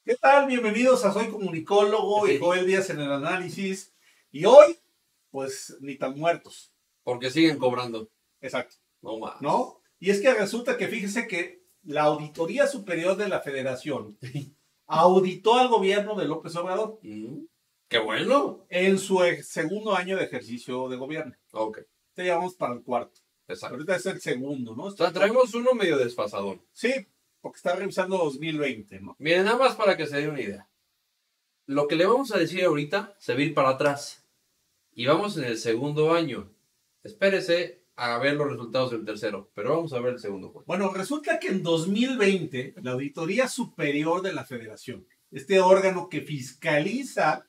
¿Qué tal? Bienvenidos a Soy Comunicólogo y Joel Díaz en el análisis. Y hoy, pues, ni tan muertos. Porque siguen cobrando. Exacto. No más. ¿No? Y es que resulta que fíjese que la Auditoría Superior de la Federación auditó al gobierno de López Obrador ¡Qué bueno! en su segundo año de ejercicio de gobierno. Ok, Ya vamos para el cuarto. exacto. Ahorita es el segundo, ¿no? O sea, traemos uno medio desfasadón. Sí, porque está revisando 2020, ¿no? Miren, nada más para que se den una idea. Lo que le vamos a decir ahorita se va a ir para atrás. Y vamos en el segundo año. Espérese a ver los resultados del tercero, pero vamos a ver el segundo. Bueno, resulta que en 2020, la Auditoría Superior de la Federación, este órgano que fiscaliza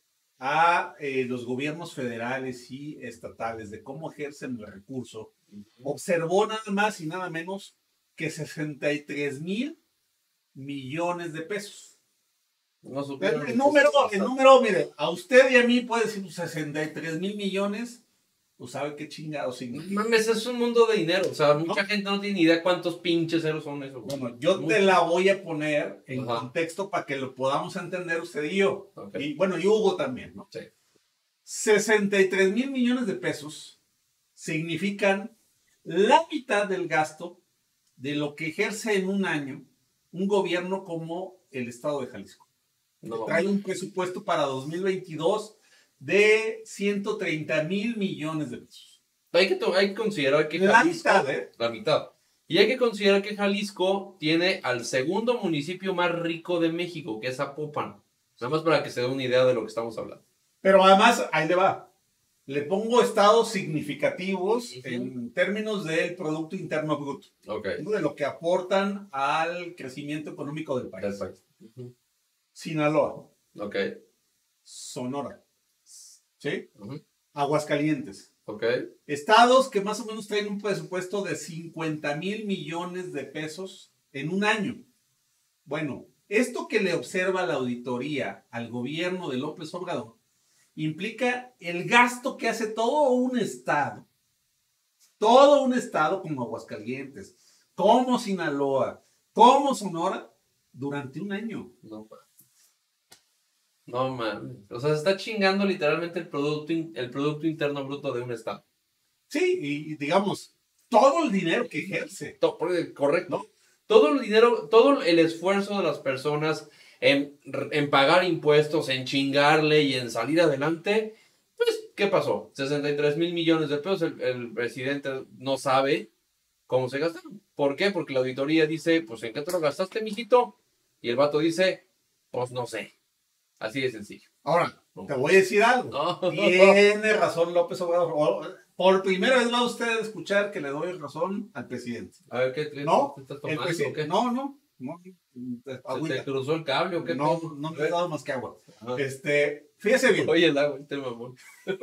a los gobiernos federales y estatales de cómo ejercen el recurso, observó nada más y nada menos que 63,000 millones de pesos. No El número, mire, a usted y a mí puede decir 63,000 millones. Pues sabe qué chingados significa. Mames, es un mundo de dinero. O sea, mucha gente no tiene ni idea cuántos pinches ceros son esos. Bueno, yo te la voy a poner en contexto para que lo podamos entender usted y yo. Okay. Y bueno, y Hugo también, ¿no? Sí. 63,000 millones de pesos significan la mitad del gasto de lo que ejerce en un año un gobierno como el estado de Jalisco. No. Trae un presupuesto para 2022 de 130,000 millones de pesos. Hay que considerar que Jalisco, la mitad. Y hay que considerar que Jalisco tiene al segundo municipio más rico de México, que es Zapopan. Nada más para que se dé una idea de lo que estamos hablando. Pero además, ahí le va. Le pongo estados significativos en términos del Producto Interno Bruto. Okay. De lo que aportan al crecimiento económico del país. Sinaloa. Okay. Sonora. ¿Sí? Aguascalientes. Okay. Estados que más o menos traen un presupuesto de 50,000 millones de pesos en un año. Bueno, esto que le observa la auditoría al gobierno de López Obrador implica el gasto que hace todo un estado como Aguascalientes, como Sinaloa, como Sonora, durante un año. No mames. O sea, se está chingando literalmente el producto interno bruto de un estado. Sí, y digamos, todo el dinero que ejerce. Correcto. ¿No? Todo el dinero, todo el esfuerzo de las personas en pagar impuestos, en chingarle y en salir adelante, pues, ¿qué pasó? 63,000 millones de pesos, el presidente no sabe cómo se gastaron. ¿Por qué? Porque la auditoría dice, pues, ¿en qué te lo gastaste, mijito? Y el vato dice, pues, no sé. Así de sencillo. Ahora, te voy a decir algo. Tiene razón López Obrador. Por primera vez va usted a escuchar que le doy razón al presidente. A ver, ¿qué ¿No? te estás tomando? ¿O qué? No. ¿Se te cruzó el cable o qué? No me he dado más que agua. Fíjese bien. Oye, el agua, mamón.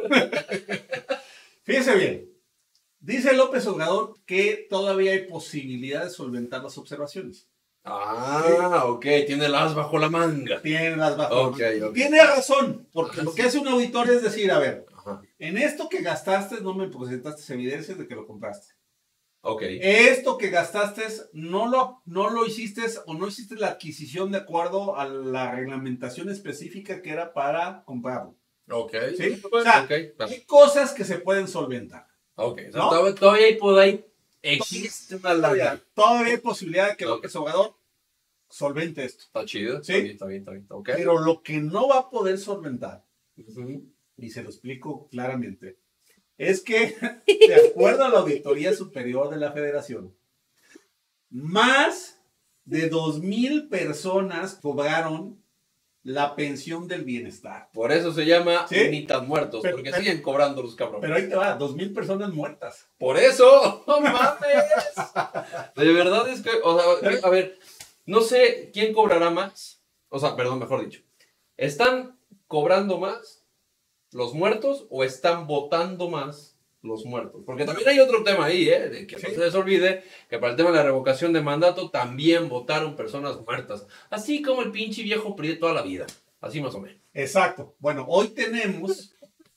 Fíjese bien. Dice López Obrador que todavía hay posibilidad de solventar las observaciones. Ok, tiene las bajo la manga. Tiene las bajo la manga. Tiene razón, porque lo que hace un auditor es decir, a ver, en esto que gastaste no me presentaste evidencias de que lo compraste. Ok. Esto que gastaste no lo hiciste o no hiciste la adquisición de acuerdo a la reglamentación específica que era para comprarlo. Ok. ¿Sí? O sea, hay cosas que se pueden solventar. Ok. ¿No? O sea, todavía existe una larga. Todavía hay posibilidad de que López Obrador solvente esto. Está chido. ¿Sí? Está bien. Okay. Pero lo que no va a poder solventar, y se lo explico claramente, es que, de acuerdo a la Auditoría Superior de la Federación, más de 2,000 personas cobraron la pensión del bienestar. Por eso se llama ni tan muertos, porque siguen cobrando los cabrones. Pero ahí te va, 2,000 personas muertas. Por eso, no mames. De verdad es que, o sea, a ver, no sé quién cobrará más. O sea, perdón, mejor dicho. ¿Están cobrando más los muertos o están votando más los muertos? Porque también hay otro tema ahí, de que no se les olvide que para el tema de la revocación de mandato también votaron personas muertas. Así como el pinche viejo PRI de toda la vida. Así más o menos. Exacto. Bueno, hoy tenemos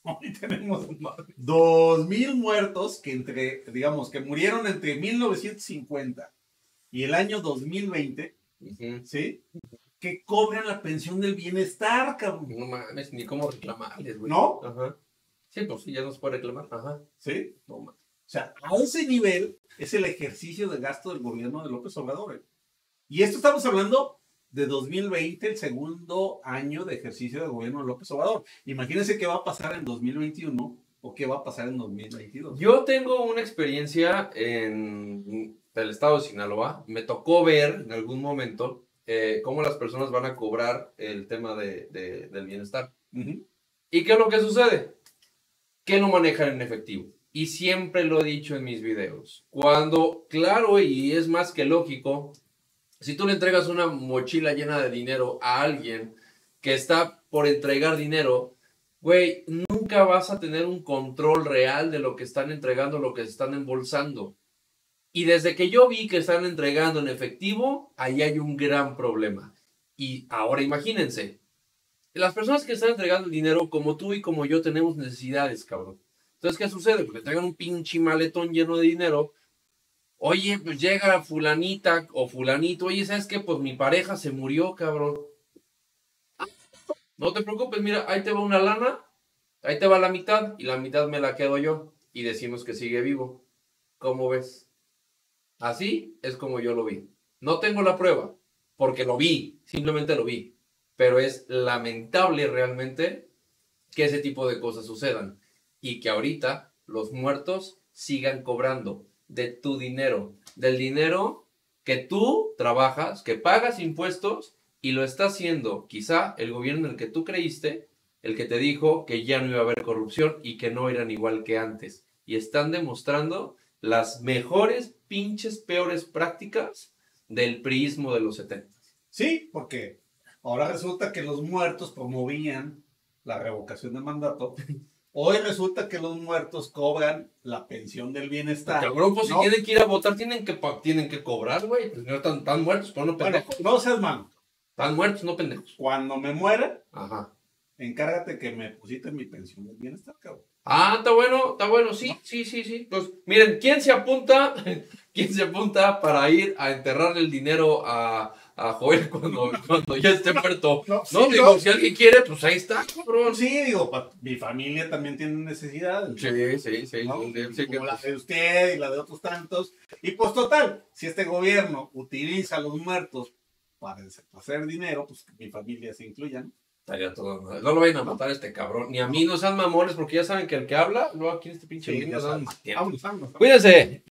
2,000 muertos que que murieron entre 1950 y el año 2020, ¿sí? que cobran la pensión del bienestar, cabrón. No mames, ni cómo reclamarles, güey. ¿No? Ajá. Sí, pues sí, ya no se puede reclamar. Ajá. ¿Sí? No mames. O sea, a ese nivel es el ejercicio de gasto del gobierno de López Obrador. Y esto estamos hablando de 2020, el segundo año de ejercicio del gobierno de López Obrador. Imagínense qué va a pasar en 2021 o qué va a pasar en 2022. Yo tengo una experiencia en el estado de Sinaloa. Me tocó ver en algún momento cómo las personas van a cobrar el tema del bienestar. Uh-huh. ¿Y qué es lo que sucede? Que no manejan en efectivo. Y siempre lo he dicho en mis videos. Cuando, claro, y es más que lógico, si tú le entregas una mochila llena de dinero a alguien que está por entregar dinero, güey, nunca vas a tener un control real de lo que están entregando, lo que están embolsando. Y desde que yo vi que están entregando en efectivo, ahí hay un gran problema. Y ahora imagínense, las personas que están entregando el dinero, como tú y como yo, tenemos necesidades, cabrón. Entonces, ¿qué sucede? Porque traigan un pinche maletón lleno de dinero. Oye, pues llega fulanita o fulanito. Oye, ¿sabes qué? Pues mi pareja se murió, cabrón. No te preocupes, mira, ahí te va una lana. Ahí te va la mitad y la mitad me la quedo yo. Y decimos que sigue vivo. ¿Cómo ves? Así es como yo lo vi. No tengo la prueba, porque lo vi, simplemente lo vi. Pero es lamentable realmente que ese tipo de cosas sucedan. Y que ahorita los muertos sigan cobrando de tu dinero, del dinero que tú trabajas, que pagas impuestos y lo está haciendo quizá el gobierno en el que tú creíste, el que te dijo que ya no iba a haber corrupción y que no eran igual que antes. Y están demostrando las mejores pinches peores prácticas del priismo de los 70. Sí, porque ahora resulta que los muertos promovían la revocación de mandato. Hoy resulta que los muertos cobran la pensión del bienestar. Cabrón, pues ¿no? si tienen que ir a votar, tienen que cobrar, güey. Pues no están muertos, pero no pendejos. Bueno, no seas malo. Están muertos, no pendejos. Cuando me muera, Ajá. encárgate que me pusiste mi pensión del bienestar, cabrón. Ah, está bueno, sí, ¿no? Sí. Pues miren, ¿quién se apunta? ¿Quién se apunta para ir a enterrarle el dinero a Joel cuando ya esté muerto? No, digo, si alguien quiere, pues ahí está, cabrón. Sí, digo, mi familia también tiene necesidades. Sí. ¿no? Sí, como la de usted y la de otros tantos. Y pues total, si este gobierno utiliza a los muertos para hacer dinero, pues que mi familia se incluya, ¿no? Estaría todo. No lo vayan a matar a este cabrón. Ni a mí, no sean mamones, porque ya saben que el que habla, luego aquí en este pinche Sí, video ya nos dan sabes. más tiempo. Vámonos. Cuídense.